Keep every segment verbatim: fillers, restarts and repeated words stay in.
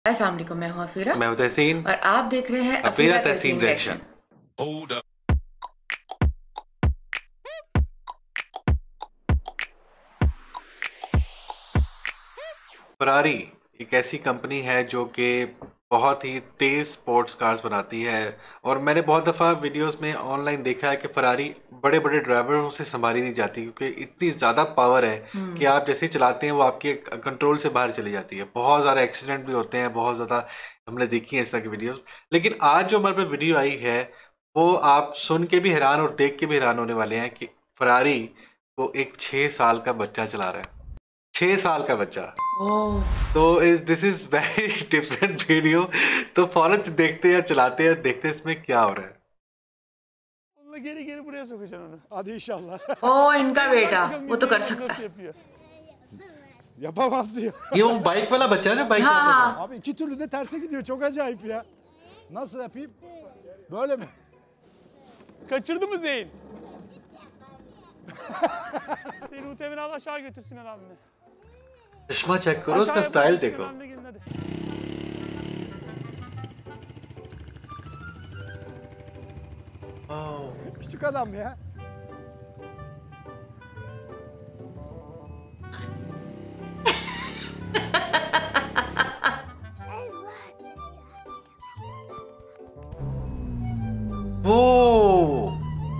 अस्सलाम वालेकुम, मैं हूं अफीरा। मैं हूं तहसीन और आप देख रहे हैं Afira Afira Tahseen Tahseen reaction. Reaction. Ferrari एक ऐसी कंपनी है जो कि बहुत ही तेज स्पोर्ट्स कार्स बनाती है और मैंने बहुत दफ़ा वीडियोस में ऑनलाइन देखा है कि फरारी बड़े बड़े ड्राइवरों से संभाली नहीं जाती क्योंकि इतनी ज़्यादा पावर है कि आप जैसे ही चलाते हैं वो आपके कंट्रोल से बाहर चली जाती है। बहुत ज़्यादा एक्सीडेंट भी होते हैं, बहुत ज़्यादा हमने देखी है इस तरह की वीडियोस। लेकिन आज जो हमारे पास वीडियो आई है वो आप सुन के भी हैरान और देख के भी हैरान होने वाले हैं कि फरारी को एक छः साल का बच्चा चला रहा है। छः साल का बच्चा। तो this is very different video. तो फौरन देखते हैं, चलाते हैं, देखते हैं इसमें क्या हो रहा है। Geri geri buraya sokacaksın onu. Hadi inşallah. ओ इनका बेटा Bakalım वो तो कर izleyelim सकता nasıl है। yapıyor. Yapamaz diyor. ये वो बाइक वाला बच्चा है ना, बाइक हाँ वाला। हाँ Abi iki türlü de terse gidiyor. Çok acayip ya. Nasıl yapayım? Böyle mi? Kaçırdı mı Zeyn? Seni muhtemelen al aşağı götür Sinan abine. चश्मा चेक करो, उसका Aşağıya स्टाइल bırak, देखो। Sinan abine gelin hadi. Küçük adam ya. वो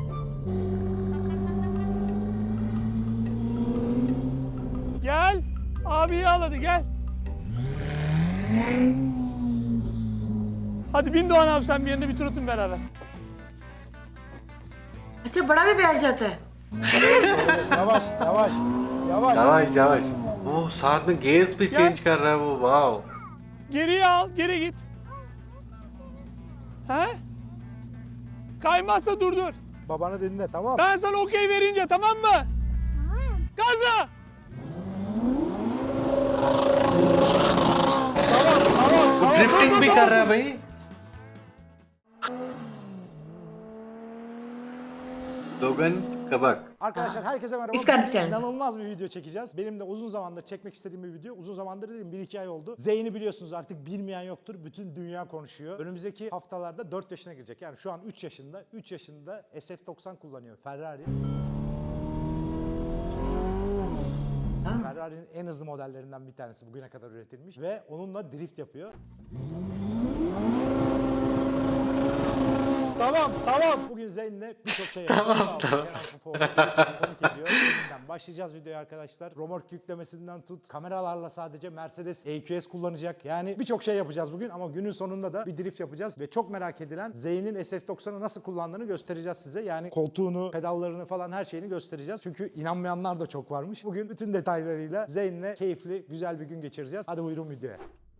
Gel. Abiyi al hadi gel. Hadi bin Doğan abi sen bir yerine bir tur atın beraber. अच्छा बड़ा भी बैठ जाता है। Yavaş yavaş. Yavaş. yavaş yavaş वो साथ में गेयर्स भी क्या? चेंज कर रहा है वो। Wow, Geriye al, geri git. He? Kaymazsa durdur. Babanı dinle, tamam. Ben sana okey verince tamam mı? Gazla. वो ड्रिफ्टिंग भी कर रहा है भाई। लोगन कबक। Arkadaşlar herkese merhaba. İskan Bugün challenge. İnanılmaz bir video çekeceğiz. Benim de uzun zamandır çekmek istediğim bir video. Uzun zamandır dedim, bir iki ay oldu. Zeyn'i biliyorsunuz, artık bilmeyen yoktur. Bütün dünya konuşuyor. Önümüzdeki haftalarda dört yaşına girecek. Yani şu an üç yaşında. üç yaşında S F doksan kullanıyor Ferrari. Ferrari'nin en hızlı modellerinden bir tanesi bugüne kadar üretilmiş ve onunla drift yapıyor. Tamam, tamam. Bugün Zeyn'le birçok şey yapacağız. Tamam, tamam. Konuk ediyor. Yeniden başlayacağız videoya arkadaşlar. Romork yüklemesinden tut, kameralarla sadece Mercedes E Q S kullanacak. Yani birçok şey yapacağız bugün ama günün sonunda da bir drift yapacağız. Ve çok merak edilen Zeyn'in S F doksanı nasıl kullandığını göstereceğiz size. Yani koltuğunu, pedallarını falan her şeyini göstereceğiz. Çünkü inanmayanlar da çok varmış. Bugün bütün detaylarıyla Zeyn'le keyifli, güzel bir gün geçireceğiz. Hadi buyurun videoya.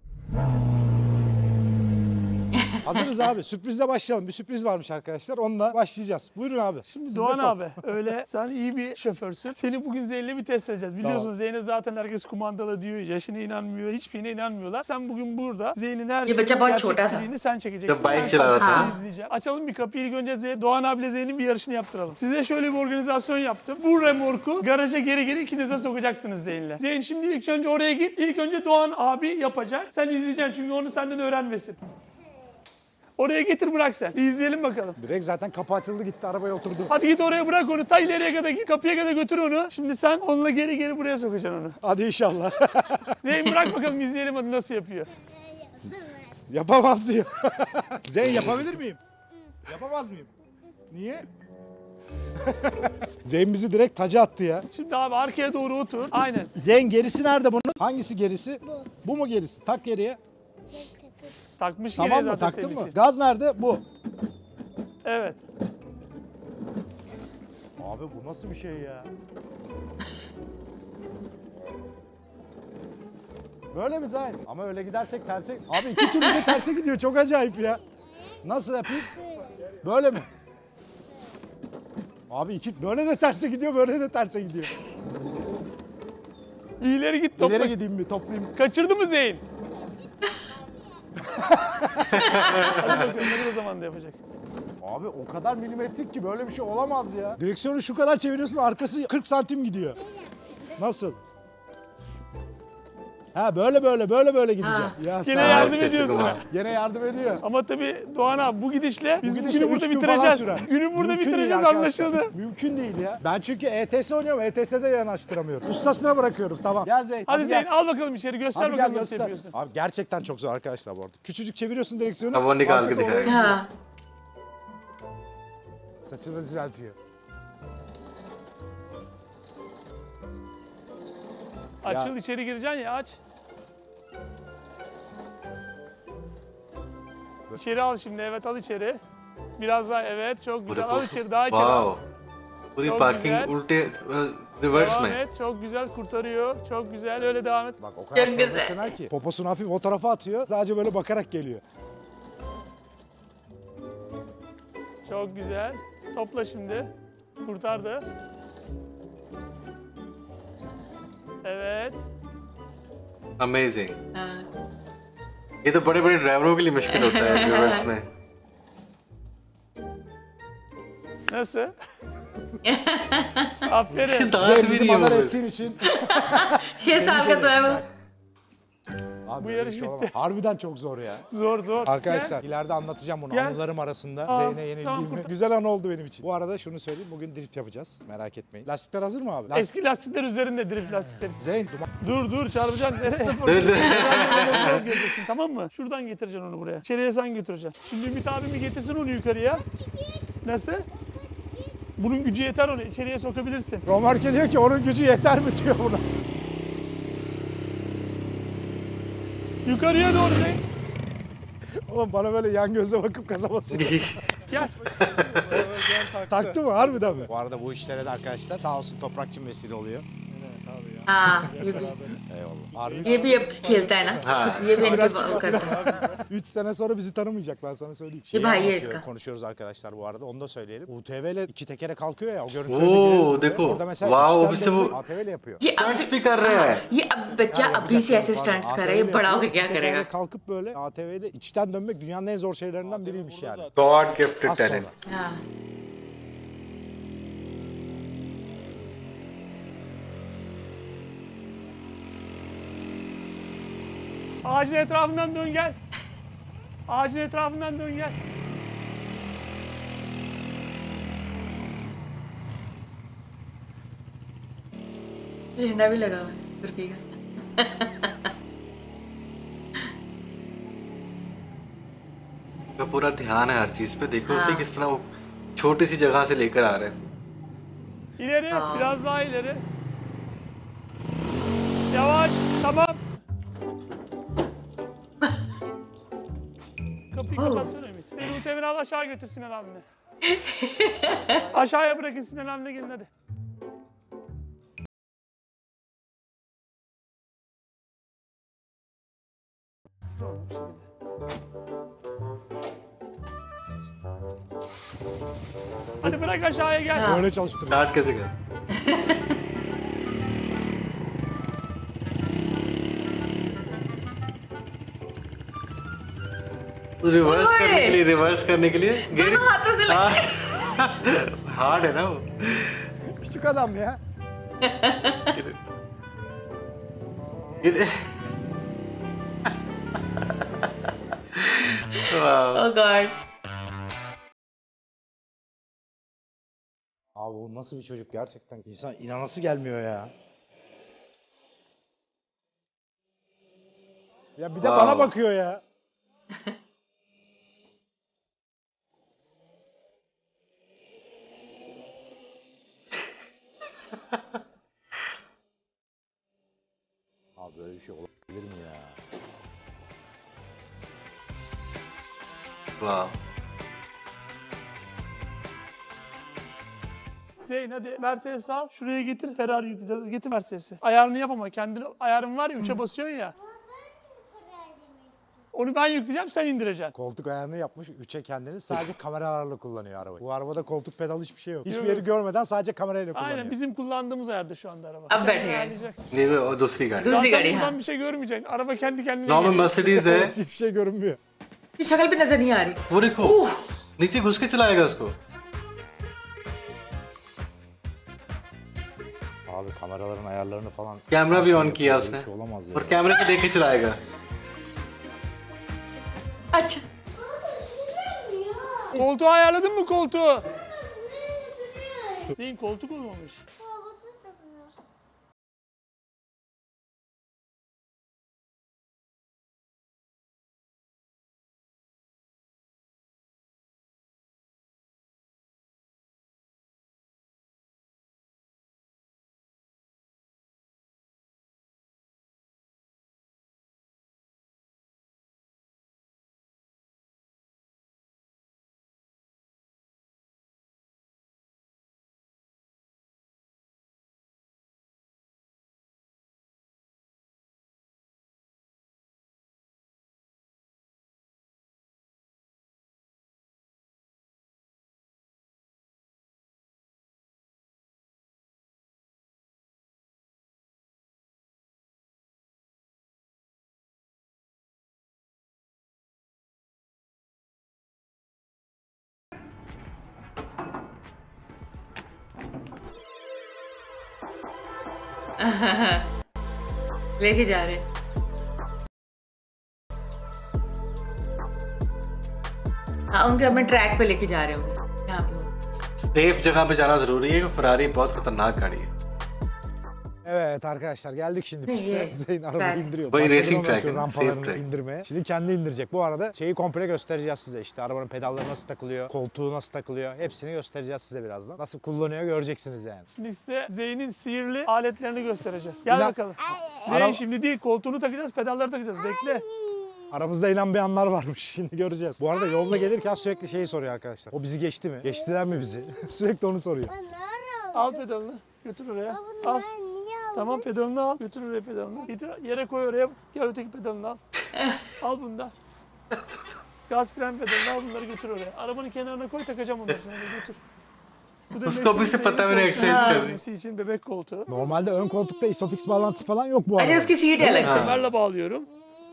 Hazırız abi. Sürprizle başlayalım. Bir sürpriz varmış arkadaşlar. Onunla başlayacağız. Buyurun abi. Şimdi Sizde Doğan top. abi öyle sen iyi bir şoförsün. Seni bugün Zeyn'le bir test edeceğiz. Biliyorsun Tamam. Zeyn'e zaten herkes kumandalı diyor. Yaşına inanmıyor. Hiçbirine inanmıyorlar. Sen bugün burada Zeyn'in her Ye şeyini, bacca बहुत छोटा था। gerçekliğini sen çekeceksin. Jab bike Ben चला रहा sadece था। seni izleyeceğim. Açalım bir kapıyı. İlk önce Zeyn- Doğan abiyle Zeyn'in bir yarışını yaptıralım. Size şöyle bir organizasyon yaptım. Bu remorku garaja geri geri ikinize sokacaksınız Zeyn'le. Zeyn şimdi ilk önce oraya git. İlk önce Doğan abi yapacak. Sen izleyeceksin çünkü onu senden öğrenmesin. Oraya getir bırak sen. Bir izleyelim bakalım. Direkt zaten kapı açıldı, gitti arabaya oturdu. Hadi git oraya bırak onu. Ta ileriye kadar git. Kapıya kadar götür onu. Şimdi sen onunla geri geri buraya sokacaksın onu. Hadi inşallah. Zeyn bırak bakalım izleyelim hadi nasıl yapıyor. Yapamaz diyor. Zeyn, yapabilir miyim? Yapamaz mıyım? Niye? Zeyn bizi direkt taca attı ya. Şimdi abi arkaya doğru otur. Aynen. Zeyn, gerisi nerede bunun? Hangisi gerisi? Bu. Bu mu gerisi? Tak geriye. Takmış Tamam geriye mı? zaten Taktın senin mı? için. Gaz nerede? Bu. Evet. Abi bu nasıl bir şey ya? Böyle mi Zeyn? Ama öyle gidersek terse... Abi iki türlü de terse gidiyor. Çok acayip ya. Nasıl yapayım? Böyle mi? Abi iki böyle de terse gidiyor, böyle de terse gidiyor. İleri git topla. İleri gideyim mi, toplayayım. Kaçırdı mı Zeyn? Hadi bakalım ne kadar zamanda yapacak. Abi o kadar milimetrik ki böyle bir şey olamaz ya. Direksiyonu şu kadar çeviriyorsun, arkası kırk santim gidiyor. Nasıl? Ha böyle böyle böyle böyle gideceğim. Ha. Ya Gene sağ ol. yardım Herkese ediyorsun. kumar. Gene yardım ediyor. Ama tabii Doğan abi bu gidişle biz Bugün bu işte günü üç burada gün falan bitireceğiz. sürer. Günü burada Mümkün değil bitireceğiz arkadaşlar. anlaşıldı. Mümkün değil ya. Ben çünkü E T S oynuyorum. E T S'de yanaştıramıyorum. Ustasına bırakıyorum tamam. Gel Zeyn. Hadi gel. Zeyn al bakalım içeri göster Hadi bakalım gel, nasıl göster. yapıyorsun. Abi gerçekten çok zor arkadaşlar bu arada. Küçücük çeviriyorsun direksiyonu. अब वो निकाल के arkası oraya दिखाएगा gidiyor. हाँ Saçını düzeltiyor. Açıl içeri gireceksin ya aç. İçeri al şimdi evet al içeri. Biraz daha evet çok güzel al içeri daha içeri al. Wow पूरी Çok parking güzel. उल्टे reverse Devam में et çok güzel kurtarıyor çok güzel öyle devam et. Bak o kadar Çok güzel. profesyonel ki. Poposunu hafif o tarafa atıyor. Sadece böyle bakarak geliyor. Çok güzel. Topla şimdi. Kurtardı. Evet. Amazing हाँ ये तो बड़े बड़े ड्राइवरों के लिए मुश्किल होता है रिवर्स में Nasıl? Aferin. दांत Zeyn भी bizi नहीं है madar वो ettiğin için. छह साल का तो है वो Abi Bu böyle yarış bir şey bitti. olamaz. Harbiden çok zor ya. Zor zor. Arkadaşlar ileride anlatacağım bunu Gel. anılarım arasında. Aa, Zeyn'e yenildiğimi. tamam, kurtar. Güzel anı oldu benim için. Bu arada şunu söyleyeyim bugün drift yapacağız. Merak etmeyin. Lastikler hazır mı abi? Lastik... Eski lastikler üzerinde drift lastikleri. Zeyn duman. Dur dur çarpacaksın. Sıfır. dur, dur. Beraber göreceksin tamam mı? Şuradan getireceksin onu buraya. İçeriye sen götüreceksin. Şimdi Ümit abimi getirsin onu yukarıya. Nasıl? Bunun gücü yeter onu. İçeriye sokabilirsin. Romarke diyor ki onun gücü yeter mi diyor buna. Yukarıya doğru Zeyn. Oğlum bana böyle yan gözle bakıp kazamasın. Gel. Taktı mı? Harbiden mi? Bu arada bu işlere de arkadaşlar sağ olsun Toprakçım vesile oluyor. हाँ ये भी Eyvallah. Harbi. ये भी अब खेलता है ना ये भी इनके Biraz वो करता है üç sene sonra bizi tanımayacak ben sana söyleyeyim. Bir bayi anlatıyor, eska. konuşuyoruz arkadaşlar bu arada onu da söyleyelim. U T V ile iki tekere kalkıyor ya o görüntüleri Oo, de gireriz buraya. देखो. Orada mesela Wow, içten bir de bu- dönmek A T V ile yapıyor. ये अब स्टंट्स भी कर रहे हैं ये अब बच्चा अभी से ऐसे स्टंट्स कर रहा है ये बड़ा होकर क्या करेगा Kalkıp böyle A T V ile içten dönmek dünyanın en zor şeylerinden biriymiş yani. God gifted Az sonra. Talent हाँ Ağacın etrafından dön gel. Ağacın etrafından dön gel. झंडा भी लगा हुआ है तुर्की का का पूरा ध्यान है हर चीज पे देखो उसे हाँ। किस तरह वो छोटी सी जगह से लेकर आ रहे हैं İleri, Aa. biraz daha ileri. Yavaş, tamam. Kapıyı Oh. kapatsana Ümit. Seni U T V'ni al aşağı götür Sinan abine. Aşağıya bırakın Sinan abine gelin hadi. Tamam, bu şekilde. Hadi bırak aşağıya gel. Ha. Böyle çalıştırıyor. Start कैसे कर रिवर्स ओए! करने के लिए रिवर्स करने के लिए गेयर दोनों हाथों से लग हार्ड है ना वो Küçük adam ya. ये- वाह Oh god Abi o nasıl bir çocuk gerçekten insan inanası gelmiyor ya. Ya bir de Wow. bana bakıyor ya. Abi böyle bir şey olabilir mi ya? वाह Zeyn hadi Mercedes'i al. Şuraya getir. Ferrari yükleyeceğiz. Getir Mercedes'i. Ayarını yap ama kendini ayarın var ya üçe basıyorsun ya. Onu ben yükleyeceğim sen indireceksin. Koltuk ayarını yapmış üçe kendini sadece kameralarla kullanıyor arabayı. Bu arabada koltuk pedal hiçbir şey yok. Hiçbir Yok. yeri görmeden sadece kamerayla kullanıyor. Aynen bizim kullandığımız ayarda şu anda araba. Ab Kendi बैठ गए ayarlayacak. ये भी और दूसरी गाड़ी दूसरी Zaten गाड़ी buradan हाँ bir şey görmeyeceksin. Araba kendi kendine normal geliyor. Mercedes है Evet, hiçbir şey görünmüyor. ये शक्ल भी नजर नहीं आ रही वो देखो नीचे घुस के चलाएगा उसको Abi kameraların ayarlarını falan. Camera भी ऑन किया Böyle उसने bir şey olamaz ya. और कैमरे पे देख के चलाएगा। अच्छा Koltuğu ayarladın mı koltuğu? Zeyn koltuk olmamış. लेके जा रहे हैं। हाँ उनके अपने ट्रैक पे लेके जा रहे होंगे यहाँ पे। सेफ जगह पे जाना जरूरी है क्योंकि फरारी बहुत खतरनाक गाड़ी है। Evet arkadaşlar geldik şimdi piste. Yes. Zeyn arabayı Ben- indiriyor. Vay, Başladı racing ona track, bakıyor, safe rampalarını track. indirmeye. Şimdi kendi indirecek. Bu arada şeyi komple göstereceğiz size. İşte arabanın pedalları nasıl takılıyor, koltuğu nasıl takılıyor. Hepsini göstereceğiz size birazdan. Nasıl kullanıyor göreceksiniz yani. Şimdi size Zeyn'in sihirli aletlerini göstereceğiz. Gel Bir bakalım. Zeyn Ara- şimdi değil, koltuğunu takacağız, pedalları takacağız. Bekle. Aramızda inanmayanlar varmış. Şimdi göreceğiz. Bu arada yolda gelirken sürekli şeyi soruyor arkadaşlar. O bizi geçti mi? Geçtiler mi bizi? Sürekli onu soruyor. Al pedalını. Götür oraya. Al. Tamam pedalını al. Götür oraya pedalını. Getir yere koy oraya. Gel öteki pedalını al. Al bunu da. Gaz fren pedalını al, bunları götür oraya. Arabanın kenarına koy, takacağım onları şimdi, götür. Bu da उसको भी से Mercedes'in पता मैंने koltuğu. Exercise हाँ। कर रही। Messi için bebek koltuğu. Normalde ön koltukta isofix bağlantısı falan yok bu अच्छा arada. उसकी सीट अलग से। Kemerle bağlıyorum.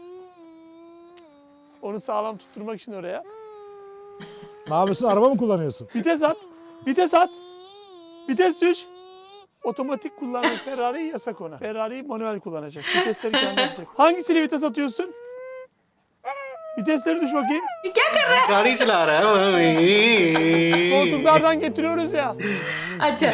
Onu sağlam tutturmak için oraya. Ne yapıyorsun? Araba mı kullanıyorsun? Vites at. Vites at. Vites düş. Otomatik kullanan Ferrari yasak ona. Ferrari manuel kullanacak. Vitesleri kendi atacak. Hangisiyle vites atıyorsun? Vitesleri düş bakayım. ये क्या कर रहा गाड़ी चला रहा है वही। Koltuklardan getiriyoruz ya. है? अच्छा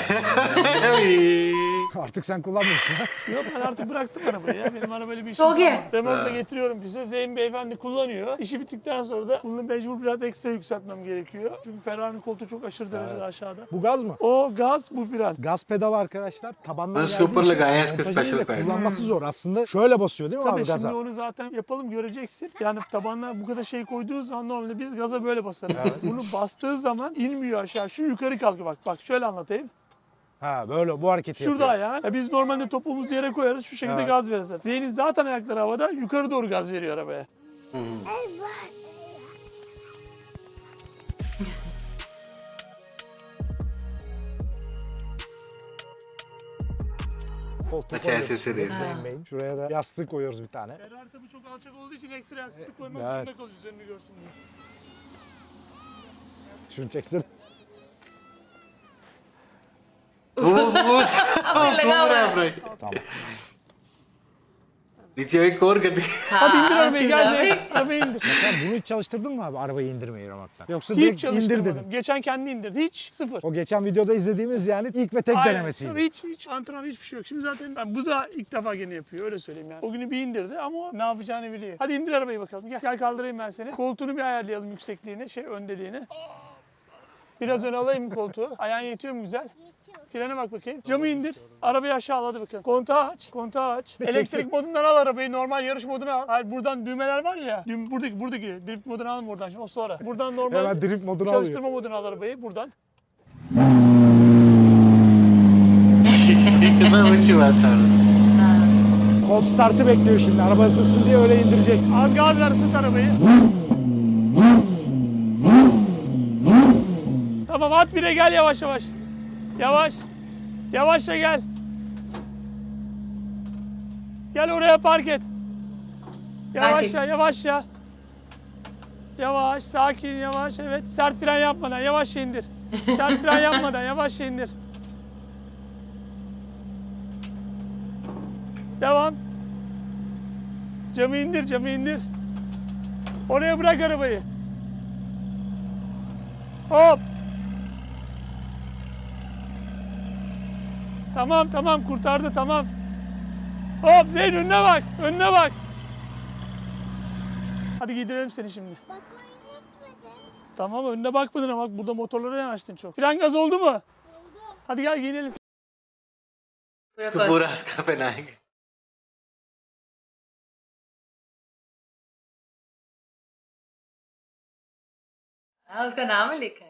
Artık sen kullanmıyorsun ha? Yok, ben artık bıraktım arabayı ya. Benim arabayla bir işim Çok iyi. var. Remorkla getiriyorum bize. Zeyn beyefendi kullanıyor. İşi bittikten sonra da bunu mecbur biraz ekstra yükseltmem gerekiyor. Çünkü Ferrari'nin koltuğu çok aşırı derecede aşağıda. Bu gaz mı? O gaz, bu fren. Gaz pedalı arkadaşlar tabandan Ben geldiği super için लगाए हैं इसके montajıyla special pad। kullanması zor. Aslında şöyle basıyor değil mi Tabii abi gaza? şimdi onu zaten yapalım, göreceksin. Yani tabanlar bu kadar şey koyduğu zaman normalde biz gaza böyle basarız. Bunu bastığı zaman inmiyor aşağı. Şu yukarı kalkıyor bak. Bak şöyle anlatayım. Ha böyle bu hareketi Şurada yapıyor. ayağın. Ya biz normalde topuğumuzu yere koyarız. Şu şekilde Evet. gaz veririz. Zeyn'in zaten ayakları havada, yukarı doğru gaz veriyor arabaya. Koltuğu Aç, koyuyoruz sesi şimdi değil. Zeyn Bey'in. Şuraya da yastık koyuyoruz bir tane. Ferrari tabii çok alçak olduğu için ekstra yastık koymak Evet. zorunda kalıyor üzerine görsün diye. Şunu çeksene. वो वो अपने लगा हुआ है। पूरा Tamam. नीचे एक और गड्डी। Hadi indir हाँ, arabayı, उसके gel बाद- Zeyn. Arabayı indir. Mesela bunu hiç çalıştırdın mı abi arabayı indirmeyi remote'tan? Yoksa Hiç direkt indir çalıştırmadım. dedim. Geçen kendi indirdi. Hiç, sıfır. O geçen videoda izlediğimiz yani ilk ve tek Aynen. denemesiydi. Tabii hiç, hiç antrenman hiçbir şey yok. Şimdi zaten ben, bu da ilk defa gene yapıyor, öyle söyleyeyim yani. O günü bir indirdi ama o ne yapacağını biliyor. Hadi indir arabayı bakalım, gel. Gel kaldırayım ben seni. Koltuğunu bir ayarlayalım, yüksekliğini, şey öndeliğini. Biraz öne alayım mı koltuğu? Ayağın yetiyor mu güzel? Frene bak bakayım. Camı indir. Arabayı aşağı al, hadi bakalım. Kontağı aç. Kontağı aç. Bir Elektrik çeksin. modundan al arabayı. Normal yarış moduna al. Hayır, buradan düğmeler var ya. Düğüm, buradaki, buradaki drift modunu alma oradan. Şimdi o sonra. Buradan normal Hemen drift modunu çalıştırma modunu al arabayı. Buradan. कितना ऊंची बात है। Cold start'ı bekliyor şimdi. Araba ısınsın diye öyle indirecek. Az gaz ver, ısıt arabayı. Tamam, at bire, gel yavaş yavaş. Yavaş. Yavaşça gel. Gel oraya park et. Yavaşça, yavaşça. Yavaş, sakin, yavaş. Evet, sert fren yapmadan yavaşça indir. Sert fren yapmadan yavaşça indir. devam. Camı indir, camı indir. Oraya bırak arabayı. Hop. Tamam tamam kurtardı tamam. Hop Zeyn önüne bak, önüne bak. Hadi giydirelim seni şimdi. Bakmayı unutmadın. Tamam önüne bakmadın ama bak burada motorlara yanaştın çok. Fren gaz oldu mu? Oldu. Hadi gel giyinelim. पूरा तो कॉस्ट- पूरा उसका पहनाएंगे। हाँ उसका नाम ही लिखा है।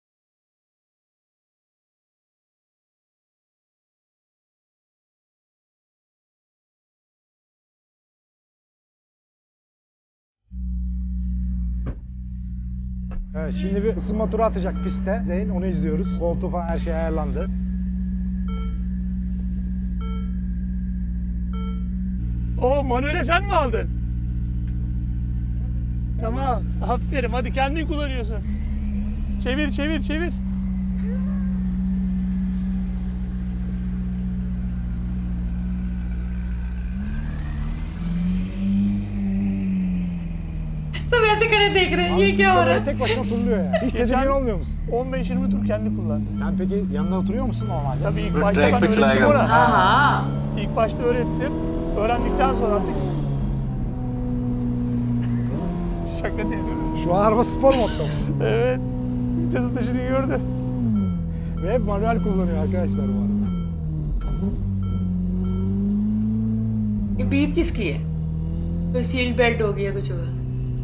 Evet, şimdi bir ısınma turu atacak pistte. Zeyn onu izliyoruz. Koltuğu falan her şey ayarlandı. Oo manuele sen mi aldın? Tamam. Aferin hadi kendin kullanıyorsun. Çevir çevir çevir. सब ऐसे खड़े देख रहे हैं ये क्या हो रहा है? Tek başına turluyor ya. Hiç Geçen- tedirgin olmuyor musun? on beş yirmi tur kendi kullandı. Sen peki yanında oturuyor musun normalde? Tabii ilk Böyle başta direkt ben öğrettim uçuraya ona. हाँ हाँ İlk başta öğrettim. Öğrendikten sonra artık... Şaka değil değil mi? Şu an araba spor modda mı? Evet. Vites atışını gördü. Ve hep manuel kullanıyor arkadaşlar bu arada. ये beep किसकी है? कोई seal belt हो गया कुछ होगा।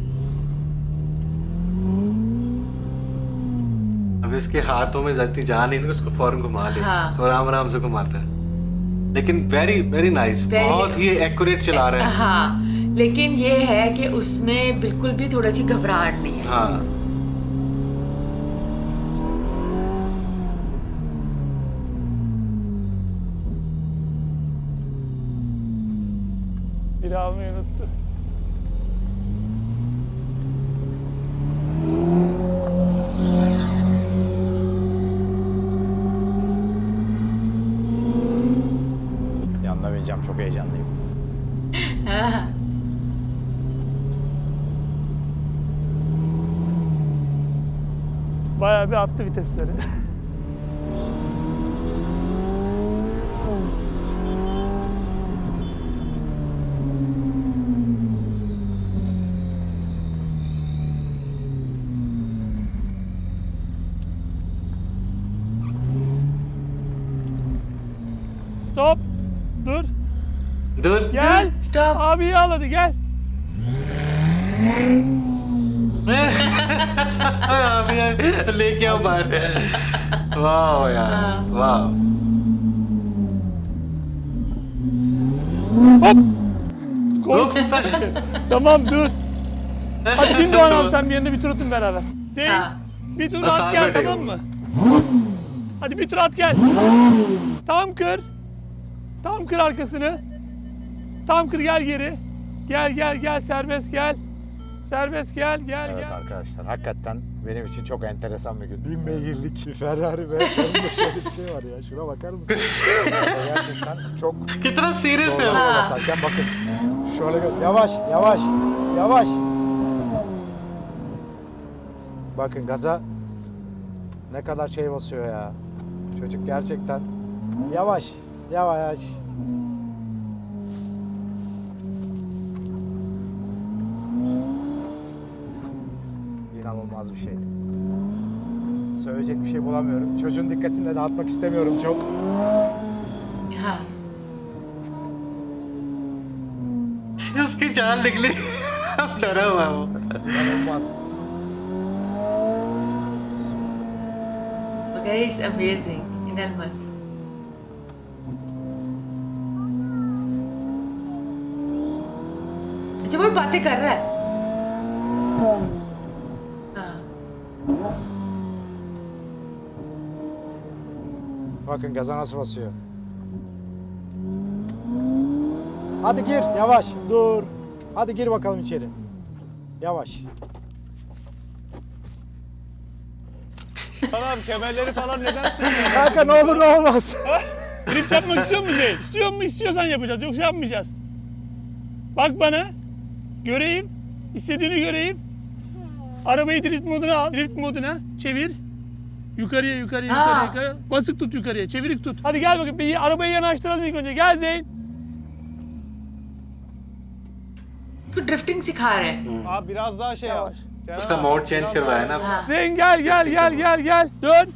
अब इसके हाथों में जाती जान नहीं, उसको फौरन घुमा ले हाँ। और आराम आराम से घुमाता है। लेकिन वेरी वेरी नाइस, Very- बहुत ही एक्यूरेट चला रहा है। हाँ लेकिन ये है कि उसमें बिल्कुल भी थोड़ी सी घबराहट नहीं है। हाँ Biri almayı unuttu. Yanına bineceğim, çok heyecanlıyım. हाँ Bayağı bir attı vitesleri. Stop. Dur. dur Gel. Stop. Abiyi al hadi gel. अभी यार लेके आओ बाहर। वाह यार वाह। Kork. Tamam dur. Hadi bin Doğan abi sen bir yerine bir tur atın beraber. Zeyn Ha. bir tur Sağ at gel böyle tamam mı? Hadi bir tur at gel. Tam kır. Tam kır arkasını. Tam kır gel geri. Gel gel gel serbest gel. Serbest gel gel Evet gel. arkadaşlar, hakikaten benim için çok enteresan bir gün. Bin beygirlik bir Ferrari ve yanında şöyle bir şey var ya. Şuna bakar mısın? Gerçekten çok कितना सीरियस है zorlanıyor वो। basarken, bakın. Şöyle gö- yavaş yavaş yavaş. Bakın gaza ne kadar şey basıyor ya. Çocuk gerçekten yavaş yavaş. İnanılmaz bir şey. Söyleyecek bir şey bulamıyorum. Çocuğun dikkatini de dağıtmak istemiyorum çok. हाँ उसकी जान निकली। अब डरा हुआ है वो। İnanılmaz. Okay, it's amazing. İnanılmaz. अच्छा वो बातें कर रहा है। हाँ Bakın gaza nasıl basıyor. Hadi gir yavaş. Dur. Hadi gir bakalım içeri. Yavaş. Tamam kemerleri falan neden sıkmıyor? Kanka ne olur ne olmaz. Drift yapmak istiyor musun Zeyn? İstiyor mu? İstiyorsan yapacağız. Yoksa yapmayacağız. Bak bana. Göreyim. İstediğini göreyim. Arabayı drift moduna al. Drift moduna çevir. Yukarıya, yukarıya, yukarıya, Aa. yukarıya. Basık tut yukarıya. Çevirik tut. Hadi gel bakayım. Bir arabayı yanaştıralım ilk önce. Gel Zeyn. तो drifting सिखा रहे हैं Abi biraz daha şey yap. Yavaş. Kenan उसका abi, mode change biraz करवाया daha- ना। हाँ Zeyn gel, gel, gel, gel, gel. Dön.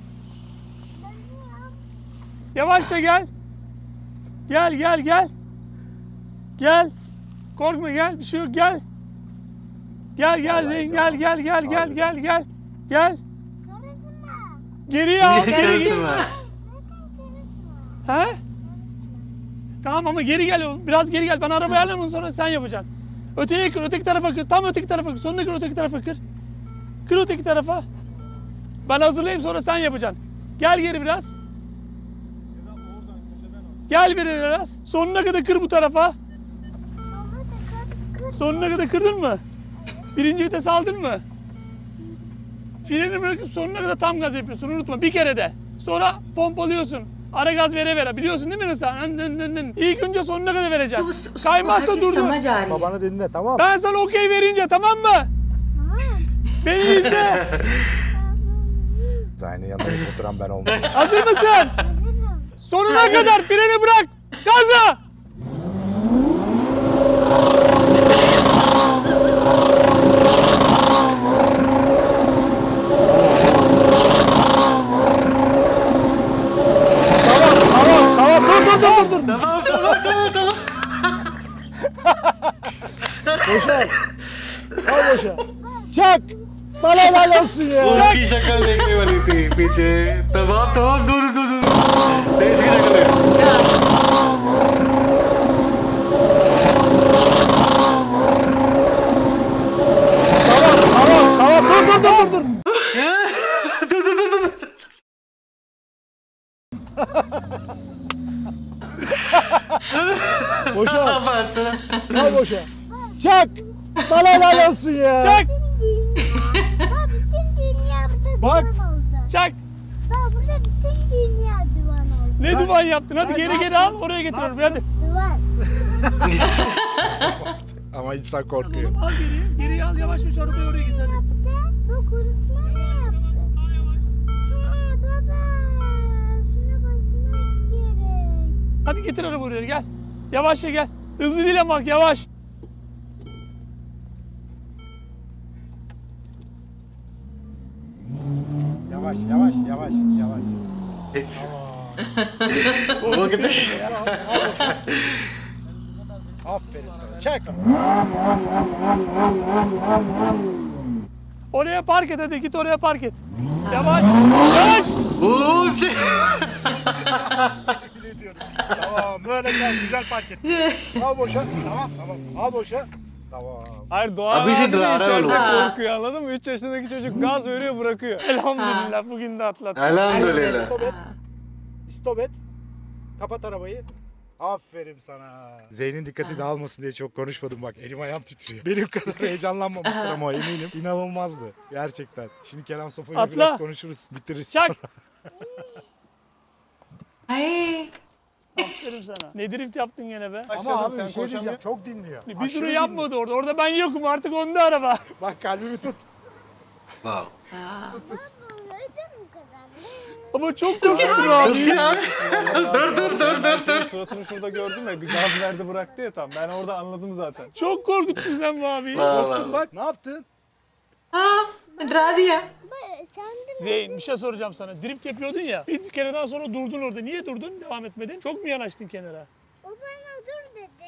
Yavaşça gel. Gel, gel, gel. Gel. Korkma gel. Bir şey yok. Gel. Gel, gel Zeyn. Gel, gel, gel, gel, gel, gel. Gel. Geriye al. Geri git. He? Tamam ama geri gel oğlum. Biraz geri gel. Ben arabayı ayarlarım ondan sonra sen yapacaksın. Öteye kır, öteki tarafa kır. Tam öteki tarafa kır. Sonuna kır, öteki tarafa kır. Kır öteki tarafa. Ben hazırlayayım sonra sen yapacaksın. Gel geri biraz. Gel beri biraz. Sonuna kadar kır bu tarafa. Sonuna kadar kırdın mı? Birinci vites aldın mı? Freni bırakıp sonuna kadar tam gaz yapıyorsun. Unutma bir kere de. Sonra pompalıyorsun. Ara gaz vere vere. Biliyorsun değil mi sen? İlk önce sonuna kadar तो vereceksin. उस- उसको हर Kaymazsa चीज durdur. समझ आ रही है Babanı dinle tamam. Ben sana okey verince tamam mı? Beni izle. Zayn'in yanında ilk oturan ben olmadım. Hazır mısın? Sonuna kadar freni bırak. Gazla. Tamam, tamam, tamam. Dur, dur, dur, dur. Boşa. Al boşa. Çak. Sana helal olsun ya. उसकी शक्ल देखने वाली थी पीछे। तमाम तमाम दूर दूर दूर तेज की शक्ल है। Tamam, tamam. Dur, dur, dur, dur. दूर दूर दूर दूर Boşa. बस Al boşa. Çak. Sana helal olsun ya. Çak, Bak bütün dünya burada Bak. duman oldu. çak. Bak burada bütün dünya duman oldu. Ne Sen- duman yaptın? Hadi sen geri ne geri yaptın? al, oraya getiriyorum. Ne Hadi. Duman. Ama insan korkuyor. Al geriye, geriye al. Yavaş yavaş arabayı oraya git hadi. Bu kurutma ne yaptı? Aa baba. Şuna basmak gerek. Hadi getir arabayı oraya gel. Yavaşça gel. Hızlı değil ama bak yavaş. Yavaş yavaş yavaş yavaş. वो कितने Aferin sana. Çak. Oraya park et hadi git oraya park et. Yavaş. Yavaş. वो Tamam böyle gel güzel park et. Al boşa. Tamam tamam. Al boşa. Tamam. Hayır Doğan Abi abi, şey de Doğan içeride oğlum. korkuyor anladın mı? üç yaşındaki çocuk gaz veriyor bırakıyor. Elhamdülillah bugün de atlattım. अल्हम्दुलिल्लाह Stop et. Stop et. Kapat arabayı. Aferin sana. Zeyn'in dikkati dağılmasın diye çok konuşmadım bak. Elim ayağım titriyor. Benim kadar heyecanlanmamıştır ama eminim. İnanılmazdı. Gerçekten. Şimdi Kenan Sofa'yla Atla. biraz konuşuruz. Bitiririz Çak. sonra. Hi Aferin sana. Ne drift yaptın gene be? Başladım, Ama abi sen bir şey diyeceğim. koşamıyorsun. Çok dinliyor. Bir Aşırı duru dinliyor. yapmadı orada. Orada ben yokum artık onda araba. Bak kalbimi tut. वाह हाँ Neden bu kadar? Ama çok korkuttum abi. Dur dur dur dur. Senin suratını şurada gördüm ya bir gaz verdi bıraktı ya tam. Ben orada anladım zaten. Çok korkuttun sen bu abiyi. वाह Korktun वाह bak. Ne yaptın? हाँ डरा दिया Ba- Sen de Zeyn bir şey soracağım sana. Drift yapıyordun ya. Bir kereden sonra durdun orada. Niye durdun? Devam etmedin. Çok mu yanaştın kenara? o bana dur dedi.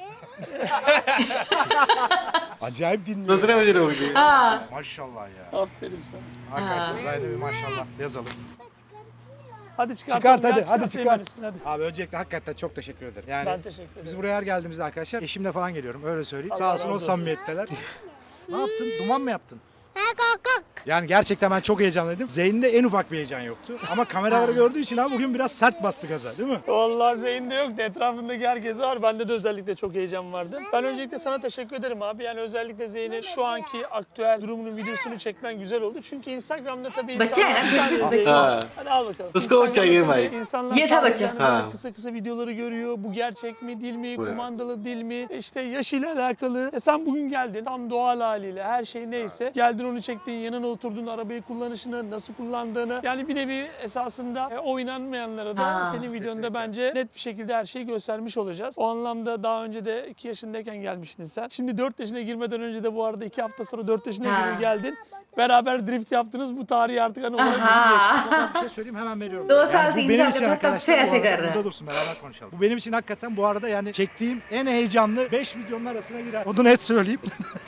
Acayip dinliyor. दूसरे मुझे रोक दिया हाँ Maşallah ya. Aferin sana. Arkadaşlar Zayn'e bir maşallah yazalım. Hadi çıkart. Çıkart oğlum, hadi, gel, hadi çıkart çıkart. Eymen'in üstüne, Hadi. Abi öncelikle hakikaten çok teşekkür ederim. Yani Ben teşekkür ederim. biz buraya her geldiğimizde arkadaşlar eşimle falan geliyorum öyle söyleyeyim. Allah Sağ olsun razı o olsun. samimiyetteler. Ne yaptın? Duman mı yaptın? Ha kalk kalk. Yani gerçekten ben çok heyecanlıydım. Zeyn'de en ufak bir heyecan yoktu. Ama kameraları gördüğü için abi bugün biraz sert bastı gaza değil mi? Vallahi Zeyn'de yoktu. Etrafındaki herkese var. Bende de özellikle çok heyecan vardı. Ben öncelikle sana teşekkür ederim abi. Yani özellikle Zeyn'in şu anki aktüel durumunun videosunu çekmen güzel oldu. Çünkü Instagram'da tabii Bacı, insanlar... bacı. Ha. Hadi al bakalım. Usko Instagram'da uçayım tabii ay. İnsanlar Yeter sadece bacı. hani böyle Ha. kısa kısa videoları görüyor. Bu gerçek mi, değil mi, Buyur. kumandalı değil mi, işte yaşıyla alakalı. E sen bugün geldin tam doğal haliyle her şey neyse. Geldin onu çektin, yanına oturdun, arabayı kullanışını, nasıl kullandığını. Yani bir nevi esasında e, o inanmayanlara da Ha. senin videonda bence net bir şekilde her şeyi göstermiş olacağız. O anlamda daha önce de iki yaşındayken gelmiştin sen. Şimdi dört yaşına girmeden önce de bu arada iki hafta sonra dört yaşına Ha. giriyor geldin. Beraber drift yaptınız. Bu tarihi artık hani olarak düşecek. Aha. Bir şey söyleyeyim hemen veriyorum. Dos Yani bu altı benim insan için kadar arkadaşlar bu tavsiye arada ederim. burada dursun beraber konuşalım. Bu benim için hakikaten bu arada yani çektiğim en heyecanlı beş videonun arasına girer. Onu net söyleyeyim.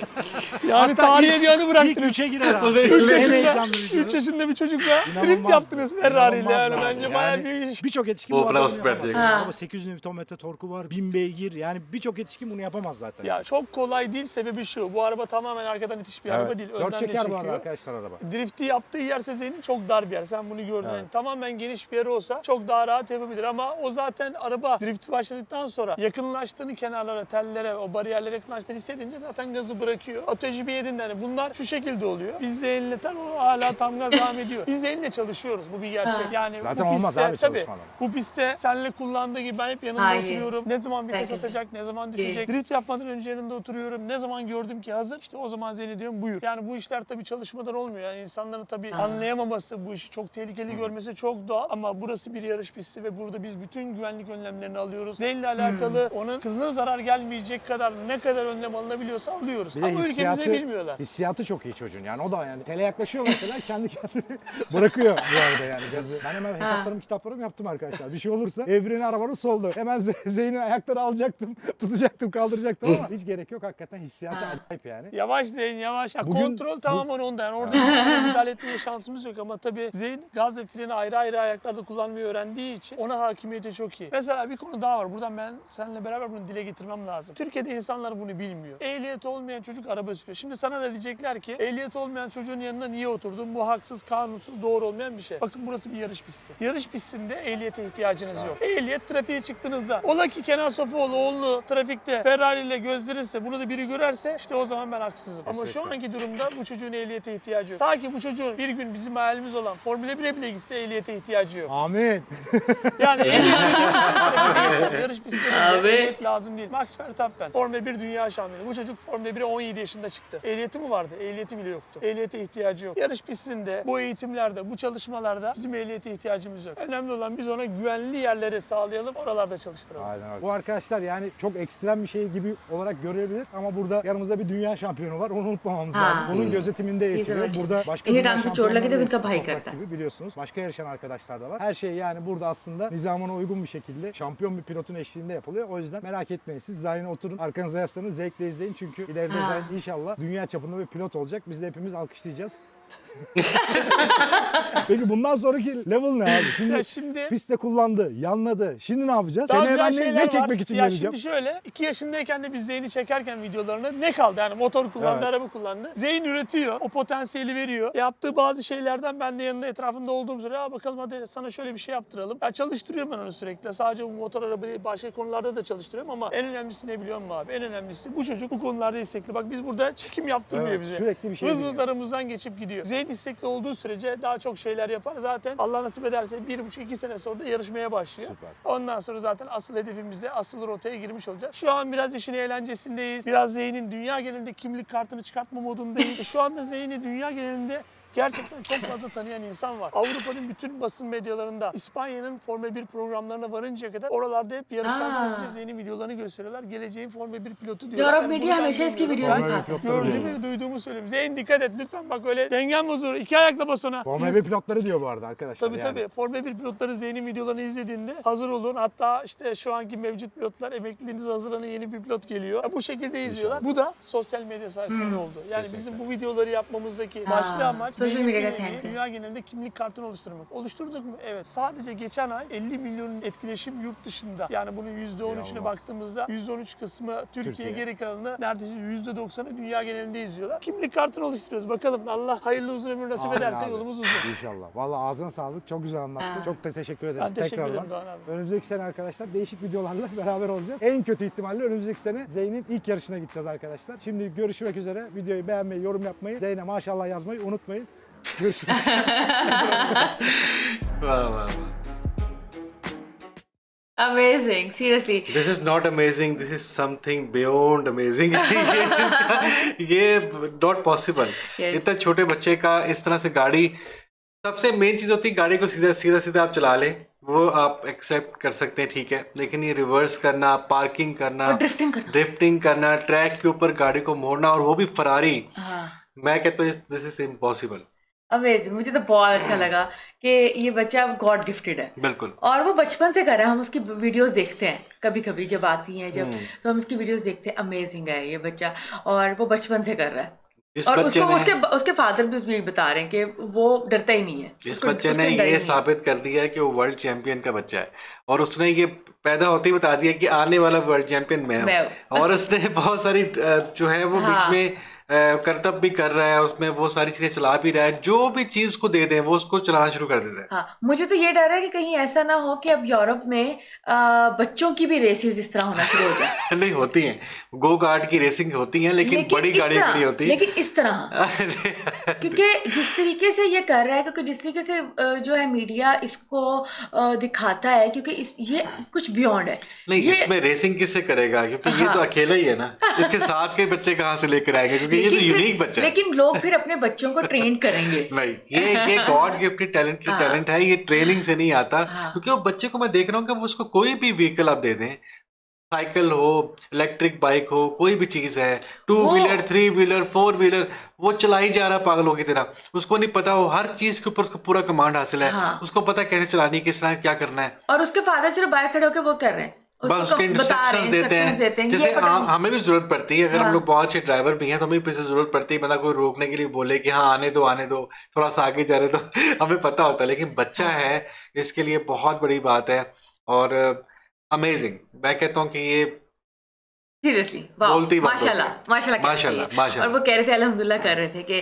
Yani Hatta tarihe ilk- bir anı İlk bıraktınız. üçe girer abi. üç Çektiğim en yaşında- heyecanlı üç videonun. yaşında bir çocukla drift İnanılmazdı. yaptınız Ferrari ile yani İnanılmazdı bence abi. bayağı Yani büyük iş. Birçok yetişkin Bu bu arada Braus bunu yapamaz. Berdi. Yani Ha. araba sekiz yüz Newton metre torku var, bin beygir yani birçok yetişkin bunu yapamaz zaten. Ya çok kolay değil, sebebi şu. Bu araba tamamen arkadan itiş bir araba değil. Önden Dört de çeker bu arada çekiyor. arkadaşlar araba. Drifti yaptığı yer Sezen'in çok dar bir yer. Sen bunu gördün. Evet. Yani tamamen geniş bir yer olsa çok daha rahat yapabilir. Ama o zaten araba drifti başladıktan sonra yakınlaştığını kenarlara, tellere, o bariyerlere yakınlaştığını hissedince zaten gazı bırakıyor. O tecrübe edin yani. Bunlar şu şekilde oluyor. Biz Zeyn'le tabii o hala tam gaz devam ediyor. Biz Zeyn'le çalışıyoruz. Bu bir gerçek. Ha. Yani Zaten bu olmaz pistte, abi tabii, çalışmadan. bu pistte seninle kullandığı gibi ben hep yanında Hayır. oturuyorum. Ne zaman vites Bence de. atacak, ne zaman düşecek. Değil. Drift yapmadan önce yanında oturuyorum. Ne zaman gördüm ki hazır. İşte o zaman Zeyn'e diyorum buyur. Yani bu işler tabii çalışmadan olmuyor. Yani insanların tabii Ha. anlayamaması, bu işi çok tehlikeli görmesi çok doğal. Ama burası bir yarış pisti ve burada biz bütün güvenlik önlemlerini alıyoruz. Zeyn'le alakalı onun kılına zarar gelmeyecek kadar ne kadar önlem alınabiliyorsa alıyoruz. Bir de Ama hissiyatı, ülkemizde bilmiyorlar. hissiyatı çok iyi çocuğun yani o da yani tele yaklaşıyor mesela kendi kendini bırakıyor bu arada yani gazı. Ben hemen hesaplarımı kitaplarımı yaptım arkadaşlar. Bir şey olursa evreni arabanın soldu. Hemen Z- Zeyn'in ayakları alacaktım, tutacaktım, kaldıracaktım ama hiç gerek yok hakikaten hissiyatı acayip yani. Yavaş Zeyn yavaş. Ya Bugün- kontrol tamamen onda. Yani orada hiçbir müdahale etmeye şansımız yok ama tabii Zeyn gaz ve freni ayrı ayrı ayaklarda kullanmayı öğrendiği için ona hakimiyeti çok iyi. Mesela bir konu daha var. Buradan ben seninle beraber bunu dile getirmem lazım. Türkiye'de insanlar bunu bilmiyor. Ehliyeti olmayan çocuk araba sürüyor. Şimdi sana da diyecekler ki ehliyeti olmayan çocuğun yanına niye oturdun? Bu haksız, kanunsuz, doğru olmayan bir şey. Bakın burası bir yarış pisti. Yarış pistinde ehliyete ihtiyacınız yok. Ehliyet trafiğe çıktığınızda ola ki Kenan Sofuoğlu oğlunu trafikte Ferrari ile gözlerirse, bunu da biri görerse işte o zaman ben haksızım. Ama şu anki durumda bu çocuğun ehliyete ihtiyacı yok. Ta ki bu çocuğun bir gün bizim hayalimiz olan Formula bire bile gitse ehliyete ihtiyacı yok. Amin. Yani ehliyet dediğimiz şey trafikte geçiyor. Yarış pistlerinde Abi. ehliyet lazım değil. Max Verstappen Formula bir dünya şampiyonu. Bu çocuk Formula bire on yedi yaşında çıktı. Ehliyeti mi vardı? Ehliyeti bile yoktu. Ehliyete ihtiyacı yok. Yarış pistinde, bu eğitimlerde, bu çalışmalarda bizim ehliyete ihtiyacımız yok. Önemli olan biz ona güvenli yerleri sağlayalım, oralarda çalıştıralım. Aynen öyle. Bu arkadaşlar yani çok ekstrem bir şey gibi olarak görebilir ama burada yanımızda bir dünya şampiyonu var. Onu unutmamamız Ha. lazım. Onun gözetiminde eğitiliyor. Güzel. Burada başka İyi dünya rank şampiyonları uçurla gidip hepsi kapayı toprak kırdı. gibi biliyorsunuz. Başka yarışan arkadaşlar da var. Her şey yani burada aslında nizamına uygun bir şekilde şampiyon bir pilotun eşliğinde yapılıyor. O yüzden merak etmeyin. Siz Zayn'e oturun. Arkanıza yaslanın. Zevkle izleyin. Çünkü ileride Ha. Zayn inşallah dünya çapında bir pilot olacak. Biz de hepimiz alkışlayacağız. Peki bundan sonraki level ne abi? Şimdi, Ya şimdi pistte kullandı, yanladı. Şimdi ne yapacağız? daha Seneye güzel ben ne, şeyler ne çekmek var. için ya geleceğim? şimdi şöyle, iki yaşındayken de biz Zeyn'i çekerken videolarını ne kaldı? Yani motor kullandı, Evet. araba kullandı. Zeyn üretiyor, o potansiyeli veriyor. Yaptığı bazı şeylerden ben de yanında etrafında olduğum süre ya bakalım hadi sana şöyle bir şey yaptıralım. Ya çalıştırıyorum ben onu sürekli. Sadece bu motor araba değil, başka konularda da çalıştırıyorum ama en önemlisi ne biliyor musun abi? En önemlisi bu çocuk bu konularda istekli. Bak biz burada çekim yaptırmıyor Evet, bize. sürekli bir şey Hız diyor. hız aramızdan geçip gidiyor. Zeyn istekli olduğu sürece daha çok şeyler yapar. Zaten Allah nasip ederse bir buçuk iki sene sonra da yarışmaya başlıyor. Süper. Ondan sonra zaten asıl hedefimize, asıl rotaya girmiş olacağız. Şu an biraz işin eğlencesindeyiz. Biraz Zeyn'in dünya genelinde kimlik kartını çıkartma modundayız. Şu anda Zeyn'i dünya genelinde gerçekten çok fazla tanıyan insan var. Avrupa'nın bütün basın medyalarında, İspanya'nın Formula bir programlarına varıncaya kadar oralarda hep yarışlardan Aa. önce Zeyn'in videolar gösteriyorlar. Geleceğin Formula bir pilotu Ya diyorlar. Rabbi bunu diye ben meşe eski demiyorum. videosu Ben Formula bir pilotları gördüğümü diyor. ve duyduğumu söyleyeyim. Zeyn dikkat et lütfen, bak öyle dengen bozulur. İki ayakla bas ona. Formula bir pilotları diyor bu arada arkadaşlar. Tabii yani. tabii. Formula bir pilotları Zeyn'in videolarını izlediğinde hazır olun. Hatta işte şu anki mevcut pilotlar emekliliğinize hazırlanan yeni bir pilot geliyor. Ya bu şekilde izliyorlar. Bu da sosyal medya sayesinde oldu. Yani bizim bu videoları yapmamızdaki başlı Ha. amaç Sosyal Zeynep medyada Bileği'ye kendisi. dünya genelinde kimlik kartını oluşturmak. Oluşturduk mu? Evet. Sadece geçen ay elli milyonun etkileşim yurt dışında. Yani bunun yüzde on üçüne İnanılmaz. baktığımızda yüzde on üç kısmı Türkiye, Türkiye. geri kalanını neredeyse yüzde doksanı dünya genelinde izliyorlar. Kimlik kartını oluşturuyoruz. Bakalım Allah hayırlı uzun ömür nasip Amin ederse abi. yolumuz uzun. İnşallah. Vallahi ağzına sağlık. Çok güzel anlattın. Ha. Çok da teşekkür ederiz Ben teşekkür tekrardan. ederim Doğan abi. Önümüzdeki sene arkadaşlar değişik videolarla beraber olacağız. En kötü ihtimalle önümüzdeki sene Zeyn'in ilk yarışına gideceğiz arkadaşlar. Şimdi görüşmek üzere. Videoyu beğenmeyi, yorum yapmayı, Zeyn'e maşallah yazmayı unutmayın. Görüşürüz. वाह वाह Amazing, seriously. This is not amazing, this is something beyond amazing. ये not possible. Yes. इतना छोटे बच्चे का इस तरह से गाड़ी, सबसे मेन चीज होती है गाड़ी को सीधा सीधा सीधा आप चला लें, वो आप एक्सेप्ट कर सकते हैं, ठीक है, लेकिन ये रिवर्स करना, पार्किंग करना, और ड्रिफ्टिंग करना। ड्रिफ्टिंग करना, ट्रैक के ऊपर गाड़ी को मोड़ना, और वो भी फरारी, हाँ, मैं कहता हूँ दिस इज इम्पॉसिबल। अमेजिंग। मुझे तो बहुत अच्छा लगा कि ये बच्चा गॉड गिफ्टेड है बिल्कुल। और वो बचपन से कर रहा है। हम उसकी वीडियोस देखते हैं कभी कभी जब आती हैं, जब तो हम उसकी वीडियोस देखते हैं। अमेजिंग है ये बच्चा, और वो बचपन से कर रहा है। इस और बच्चे उसको ने उसके उसके फादर भी भी बता रहे हैं कि वो डरता ही नहीं है। इस उसको- बच्चे उसके ने अंदर ही ये नहीं है। साबित कर दिया है कि वो वर्ल्ड चैंपियन का बच्चा है, और उसने ये पैदा होते ही बता दिया कि आने वाला वर्ल्ड चैंपियन मैं मैं हूँ। और उसने बहुत सारी अ, जो है वो बीच हाँ। में अ, करतब भी कर रहा है, उसमें वो सारी चीजें चला भी रहा है, जो भी चीज उसको दे दें वो उसको चलाना शुरू कर देता है। हाँ, मुझे तो ये डर है कि कहीं ऐसा ना हो कि अब यूरोप में आ, बच्चों की भी रेसेस इस तरह होना शुरू हो जाए। नहीं होती हैं, गो कार्ट की रेसिंग होती है, लेकिन, बड़ी इस गाड़ियों की तरह- नहीं होती। लेकिन इस तरह क्योंकि जिस तरीके से ये कर रहा है, क्योंकि जिस तरीके से अ, जो है मीडिया इसको अ, दिखाता है, क्योंकि इस ये कुछ बियॉन्ड है। नहीं, ये- इसमें रेसिंग किससे करेगा, क्योंकि ये हाँ। तो अकेला ही है ना, इसके साथ के बच्चे कहाँ से लेकर आएंगे, क्योंकि ये तो लेकिन फिर- यूनिक बच्चा है। लेकिन लोग फिर अपने बच्चों को ट्रेन करेंगे। नहीं, ये ये गॉड गिफ्टेड टैलेंट हाँ। टैलेंट है, ये ट्रेनिंग से नहीं आता। हाँ। क्योंकि वो बच्चे को मैं देख रहा हूँ कि वो उसको कोई भी व्हीकल आप दे दें, साइकिल हो, इलेक्ट्रिक बाइक हो, कोई भी चीज है, टू वो- wheeler, three wheeler, four wheeler, वो चला ही जा रहा है पागलों की तरह। उसको नहीं पता, वो हर चीज के ऊपर उसको पूरा कमांड हासिल है। हाँ। उसको पता है कैसे चलानी है, किस तरह क्या करना है। और उसके फादर सिर्फ बाहर खड़े होकर वो कर रहे हैं, बस उसको उसके बता रहे इंस्ट्रक्शंस हैं, देते instructions हैं, देते हैं, जैसे ये पकड़ो। हम हमें भी जरूरत पड़ती है, अगर हम हाँ। लोग बहुत अच्छे ड्राइवर भी हैं तो हमें भी पीछे जरूरत पड़ती है, मतलब कोई रोकने के लिए बोले कि हाँ आने दो आने दो, थोड़ा सा आगे जा रहे तो हमें पता होता है। लेकिन बच्चा है, इसके लिए बहुत बड़ी बात है, और अमेजिंग। मैं कहता हूँ कि ये सीरियसली बोलती बात माशाल्लाह होती। माशाल्लाह कहना माशाल्लाह, चाहिए। माशाल्लाह। और वो कह रहे थे अल्हम्दुलिल्लाह कर रहे थे कि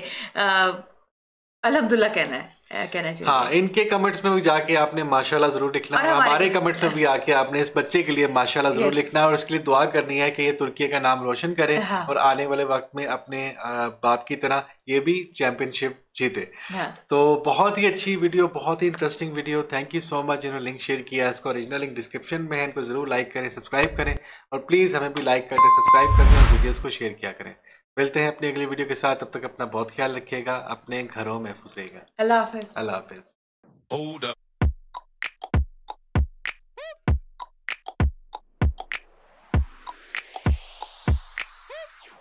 अल्हम्दुलिल्लाह कहना है, अ, कहना चाहिए। हाँ, इनके कमेंट्स में भी जाके आपने माशाल्लाह जरूर लिखना, और और हमारे हमारे comments कमेंट्स में भी आके आपने इस बच्चे के लिए माशाल्लाह जरूर Yes. लिखना है, और इसके लिए दुआ करनी है कि ये तुर्की का नाम रोशन करे, हाँ। और आने वाले वक्त में अपने अ, बाप की तरह ये भी चैंपियनशिप जीते। हाँ। तो बहुत ही अच्छी वीडियो, बहुत ही interesting video. Thank you so much जिन्होंने लिंक शेयर किया। इसका ओरिजिनल लिंक डिस्क्रिप्शन में है, इनको जरूर लाइक करें, सब्सक्राइब करें, और प्लीज़ हमें भी लाइक करके सब्सक्राइब करें और वीडियोस को शेयर किया करें। मिलते हैं अपनी अगली वीडियो के साथ, तब तक अपना बहुत ख्याल रखिएगा, अपने घरों में खुश रहिएगा। अल्लाह हाफिज। अल्लाह हाफिज। Hold up.